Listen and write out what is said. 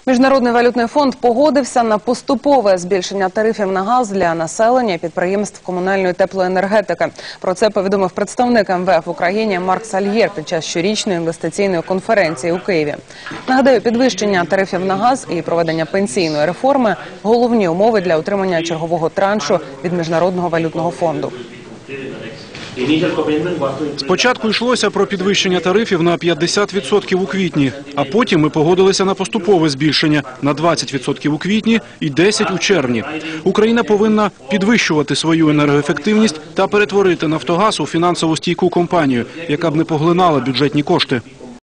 Міжнародний валютний фонд погодився на поступове збільшення тарифів на газ для населення і підприємств комунальної теплоенергетики. Про це повідомив представник МВФ в Україні Марк Сальєр під час щорічної інвестиційної конференції у Києві. Нагадаю, підвищення тарифів на газ і проведення пенсійної реформи – головні умови для отримання чергового траншу від Міжнародного валютного фонду. Спочатку йшлося про підвищення тарифів на 50% у квітні, а потім ми погодилися на поступове збільшення на 20% у квітні і 10% у червні. Україна повинна підвищувати свою енергоефективність та перетворити «Нафтогаз» у фінансово стійку компанію, яка б не поглинала бюджетні кошти.